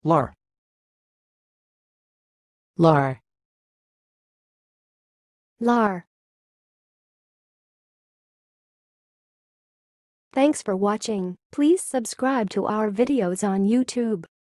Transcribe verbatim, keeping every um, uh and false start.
Lar. Lar. Lar. Thanks for watching. Please subscribe to our videos on YouTube.